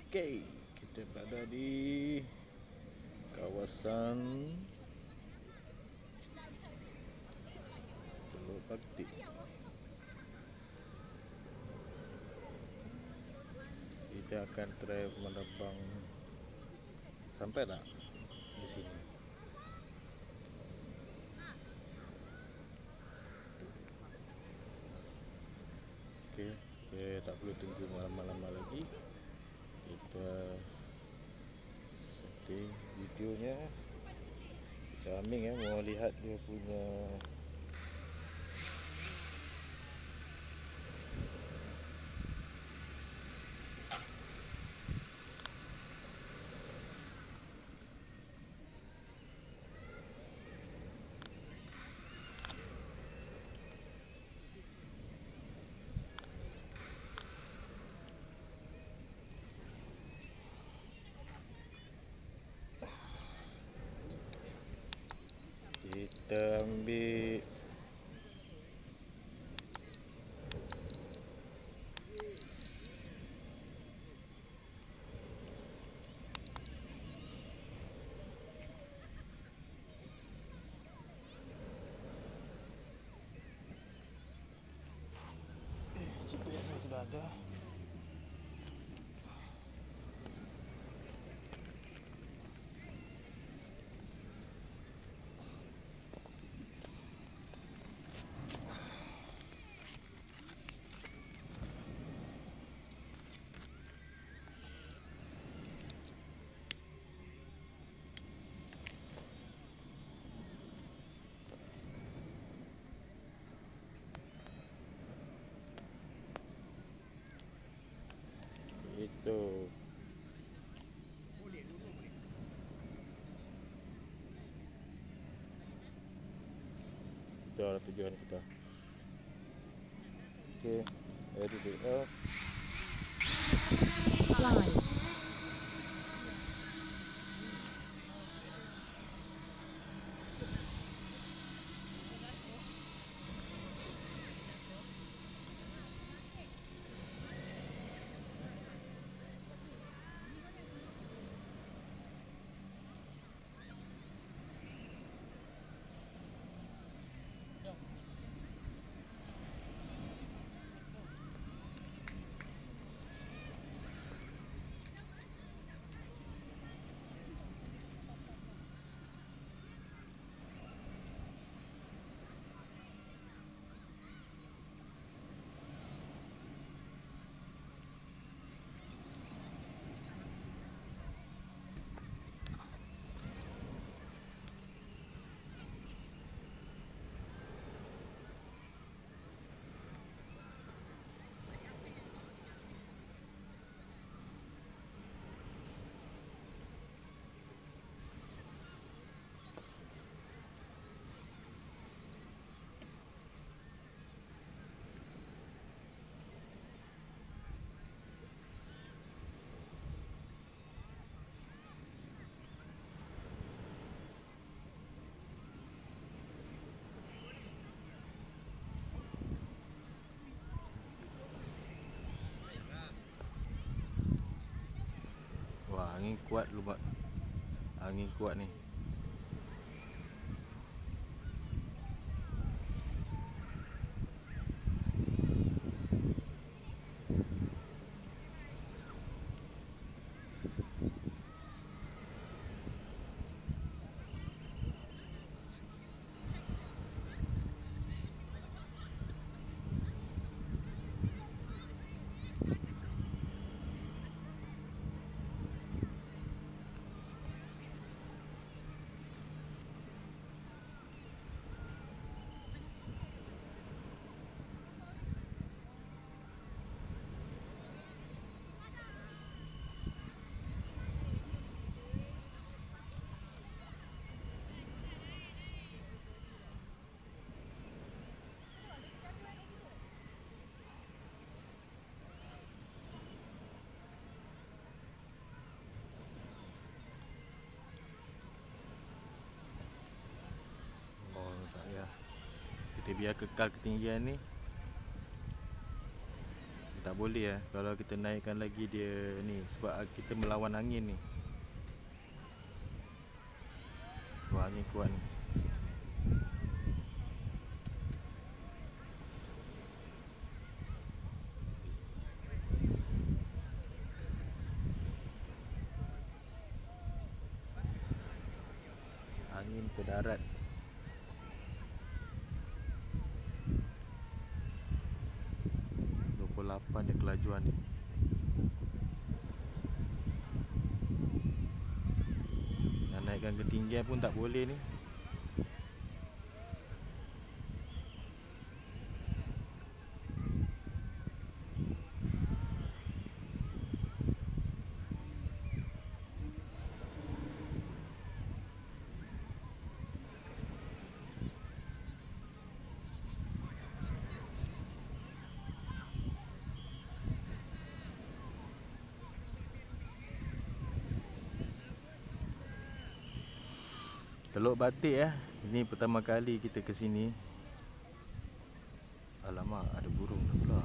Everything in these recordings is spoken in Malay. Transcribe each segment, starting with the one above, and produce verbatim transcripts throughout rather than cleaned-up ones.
Okey, kita berada di kawasan Teluk Bakti. Kita akan try menerbang. Sampai tak di sini? Okey, kita tak perlu tunggu malam-malam lagi. Kita setting videonya. Kita ambil ya, mau lihat dia punya kita ambil G P S sudah ada. Itu itu adalah tujuan kita. Okey, ready to go. Fly. Wah, angin kuat lu, Pak. Angin kuat ni. Oh, tak ya. Kita biar kekal ketinggian ni. Tak boleh eh. Kalau kita naikkan lagi dia ni, sebab kita melawan angin ni. Sebab angin kuat ni. Angin ke darat. dua puluh lapan dia kelajuan ni. Nak naikkan ketinggian pun tak boleh ni. Teluk Batik eh. Ini pertama kali kita ke sini. Alamak, ada burung pula.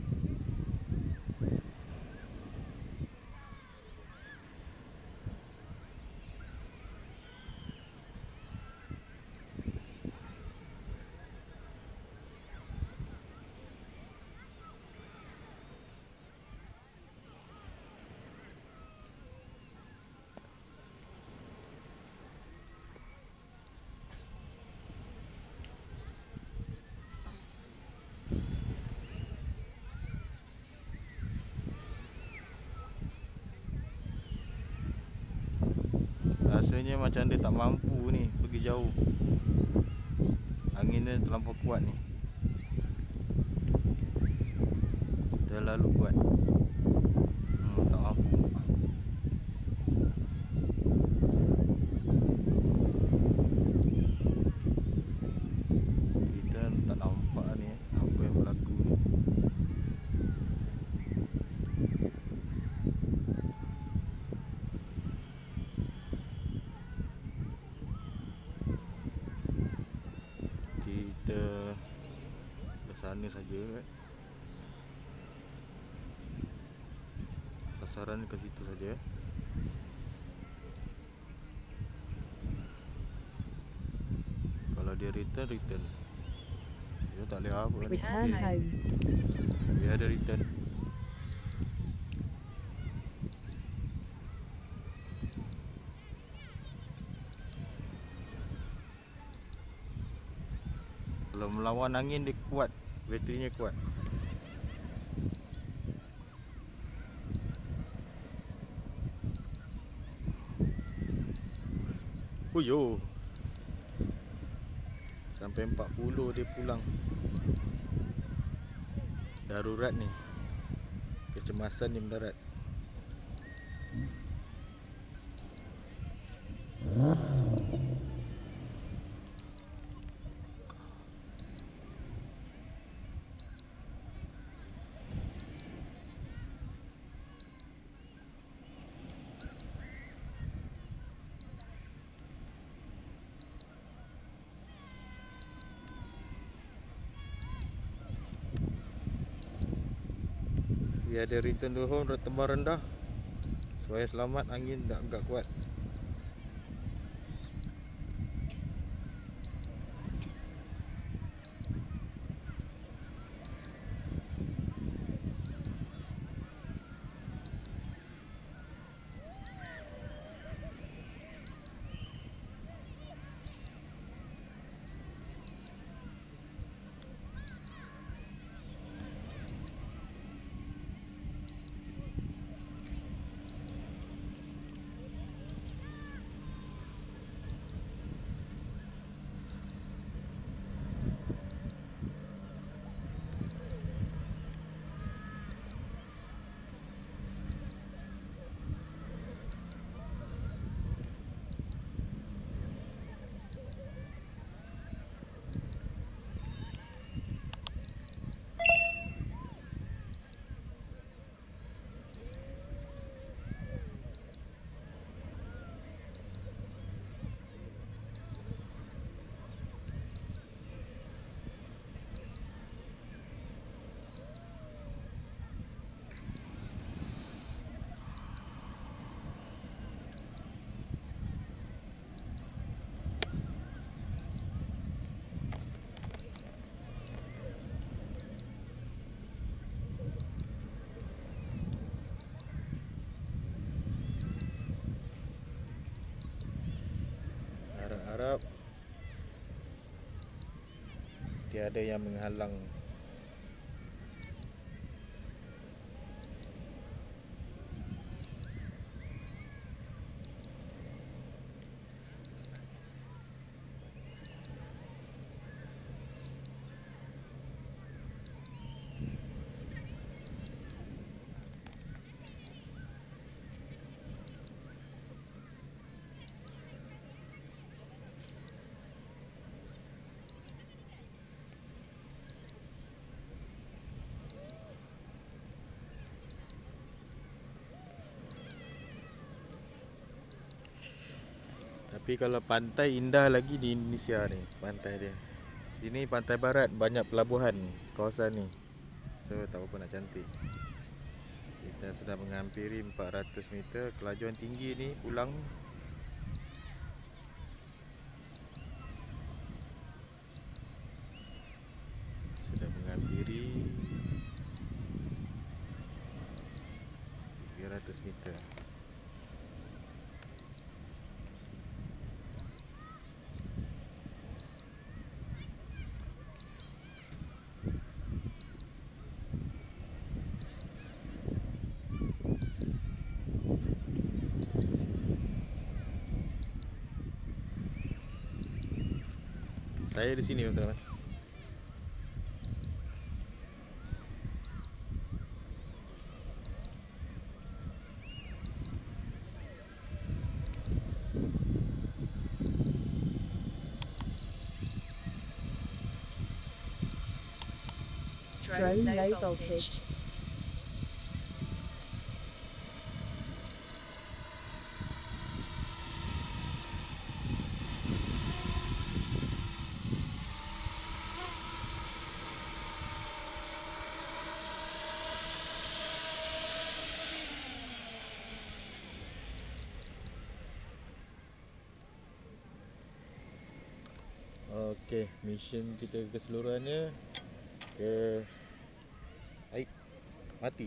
Rasanya macam dia tak mampu ni pergi jauh. Angin dia terlampau kuat ni. Terlalu kuat. Hmm, tak mampu. Kita tak nampak ni eh, apa yang berlaku ni. Kita ke sana saja eh. Sasaran ke situ saja. Kalau dia return, return. Dia tak boleh apa ni. Return home. Dia ada return. Kalau melawan angin dia kuat, baterinya kuat. Huyo. Sampai empat puluh dia pulang. Darurat ni. Kecemasan dia mendarat. Dia ada return to home, tembang rendah. Supaya selamat, angin tak agak kuat. harap tiada yang menghalang. Tapi kalau pantai indah lagi di Indonesia ni, pantai dia. Sini pantai barat banyak pelabuhan kawasan ni. So tak apa nak cantik. Kita sudah menghampiri empat ratus meter kelajuan tinggi ni pulang. Sudah menghampiri tiga ratus meter. Saya di sini teman-teman. Drone low voltage. Okey, mission kita keseluruhannya ke air mati.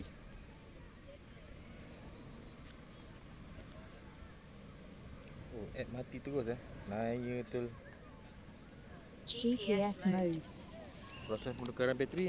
Oh, app mati terus eh. Naya betul. G P S mode. Proses penukaran bateri.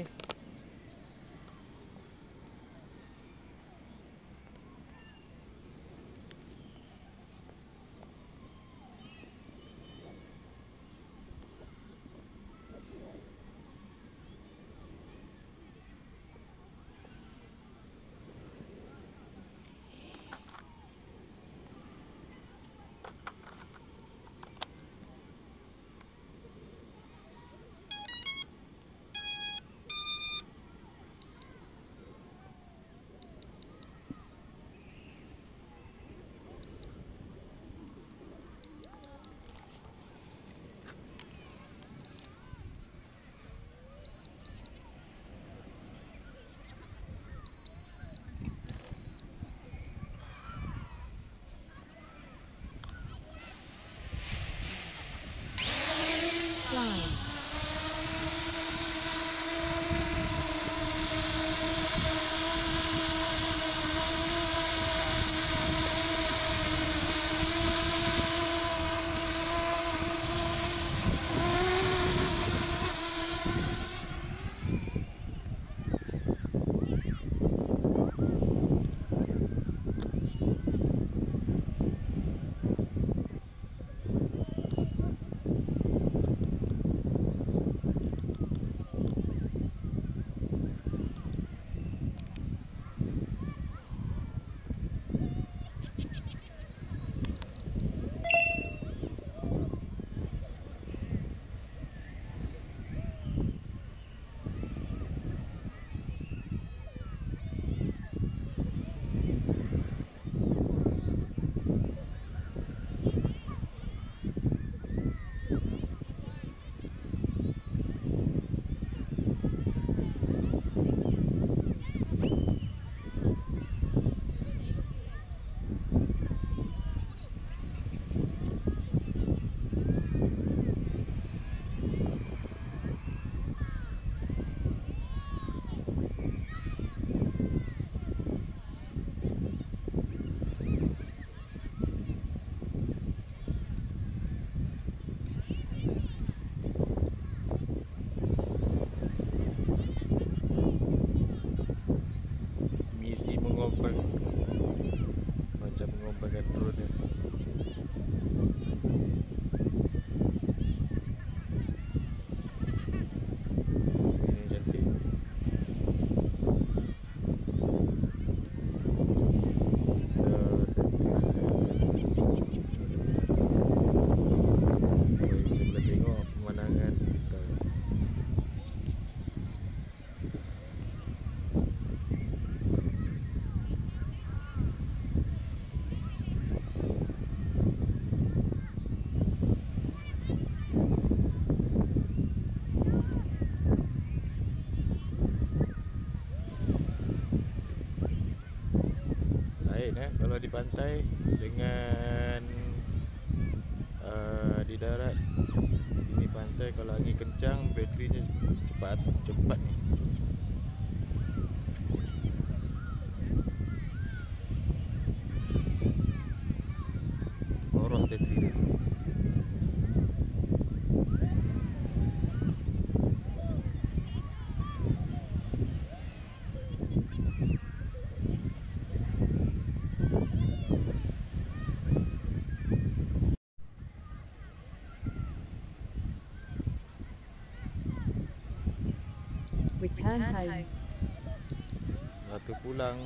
mengombang, macam mengombangkan drone dia. Ini cantik. Kita settings dia. Supaya kita boleh tengok pemandangan sekitar. Lain eh kalau di pantai dengan uh, di darat. Ini pantai kalau angin kencang baterinya cepat cepat ni. Boros bateri dia. Return home. Waktu pulang.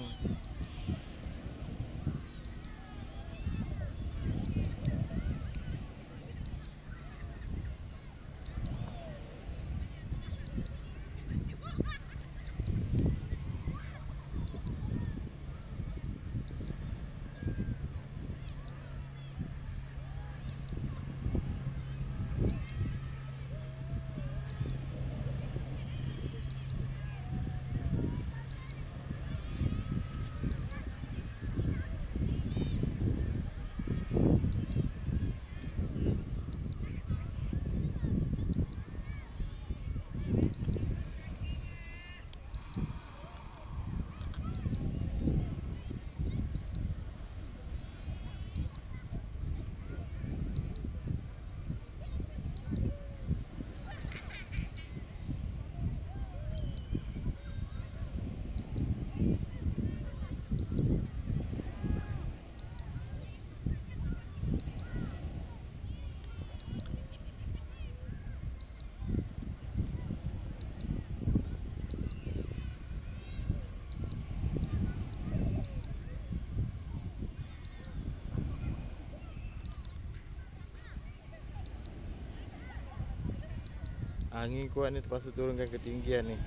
Angin kuat ni terpaksa turunkan ketinggian ni.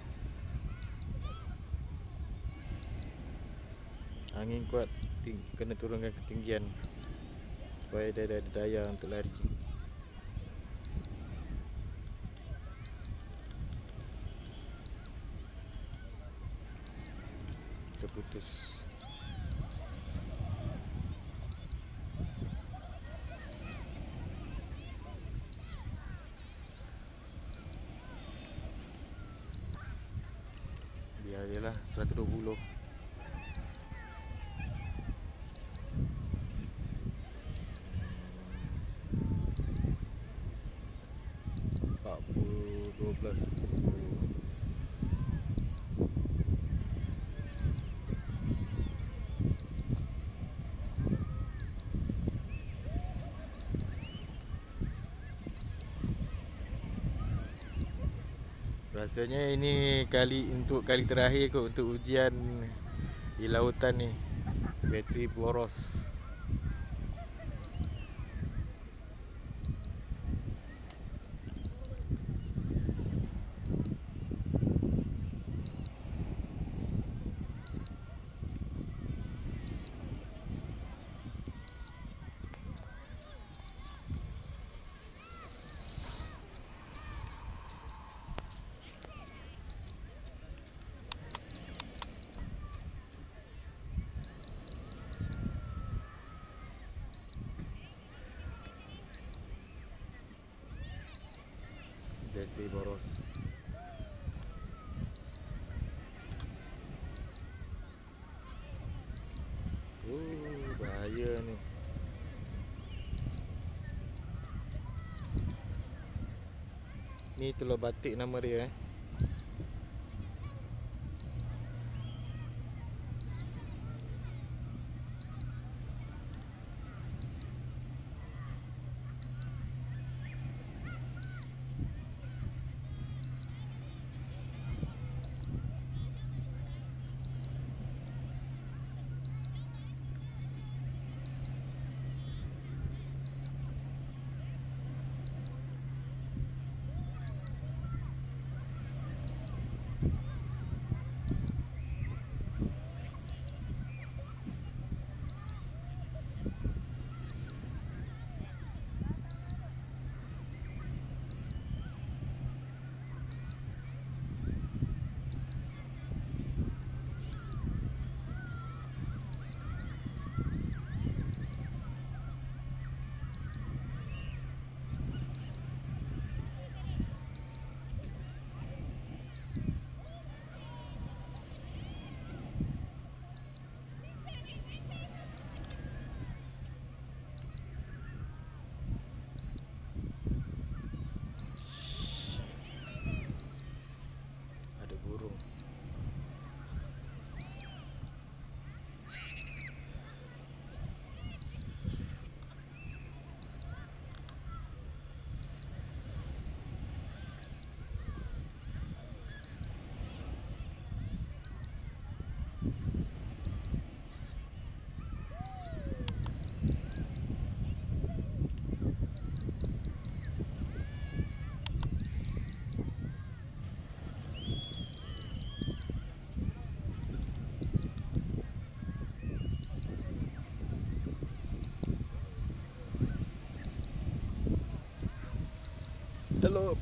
Angin kuat ting kena turunkan ketinggian supaya dia ada daya untuk lari. Terputus. Biar je lah seratus dua puluh. empat puluh dua belas. Rasanya ini kali untuk kali terakhir kot untuk ujian di lautan ni. Bateri boros. Bateri boros. Oh, bahaya ni. Ni telur batik nama dia eh.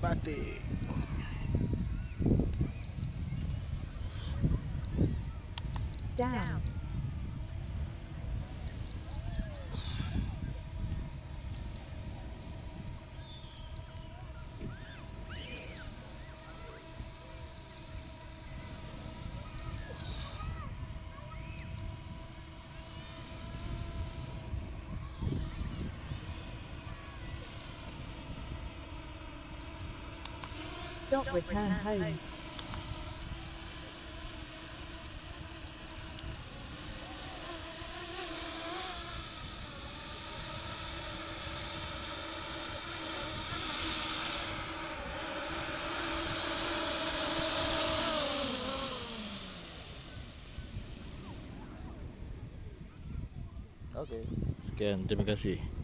batik. Down. Stop, return home. Okey. Sekian, terima kasih.